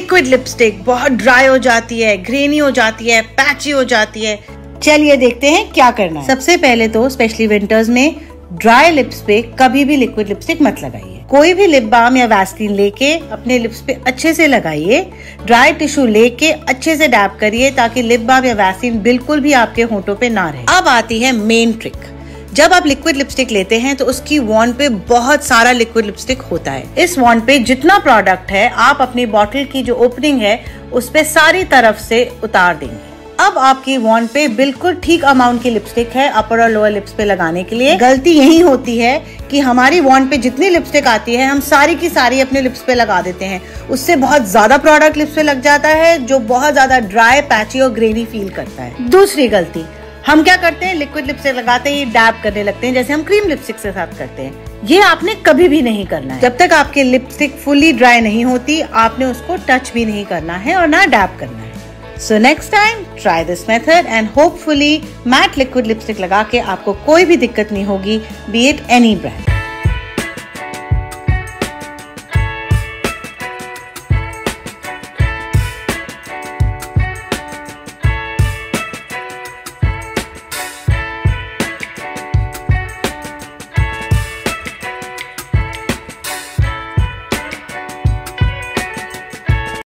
Liquid lipstick बहुत dry हो जाती है, ग्रेनी हो जाती है, पैची हो जाती है। चलिए देखते हैं क्या करना है। सबसे पहले तो स्पेशली विंटर्स में ड्राई लिप्स पे कभी भी लिक्विड लिपस्टिक मत लगाइए। कोई भी लिप बाम या वैसलीन लेके अपने लिप्स पे अच्छे से लगाइए। ड्राई टिश्यू लेके अच्छे से डैप करिए ताकि लिप बाम या वैसलीन बिल्कुल भी आपके होंठों पे ना रहे। अब आती है मेन ट्रिक। जब आप लिक्विड लिपस्टिक लेते हैं तो उसकी वॉन्ड पे बहुत सारा लिक्विड लिपस्टिक होता है। इस वॉन्ड पे जितना प्रोडक्ट है आप अपनी बॉटल की जो ओपनिंग है उस पे सारी तरफ से उतार देंगे। अब आपकी वॉन्ड पे बिल्कुल ठीक अमाउंट की लिपस्टिक है अपर और लोअर लिप्स पे लगाने के लिए। गलती यही होती है कि हमारी वॉन्ड पे जितनी लिपस्टिक आती है हम सारी की सारी अपने लिप्स पे लगा देते हैं। उससे बहुत ज्यादा प्रोडक्ट लिप्स पे लग जाता है जो बहुत ज्यादा ड्राई, पैची और ग्रेनी फील करता है। दूसरी गलती, हम क्या करते हैं, लिक्विड लिपस्टिक लगाते ही डैब करने लगते हैं जैसे हम क्रीम लिपस्टिक के साथ करते हैं। ये आपने कभी भी नहीं करना है। जब तक आपकी लिपस्टिक फुली ड्राई नहीं होती आपने उसको टच भी नहीं करना है और ना डैब करना है। So next time try this method and hopefully matte liquid lipstick लगा के आपको कोई भी दिक्कत नहीं होगी, be it any brand।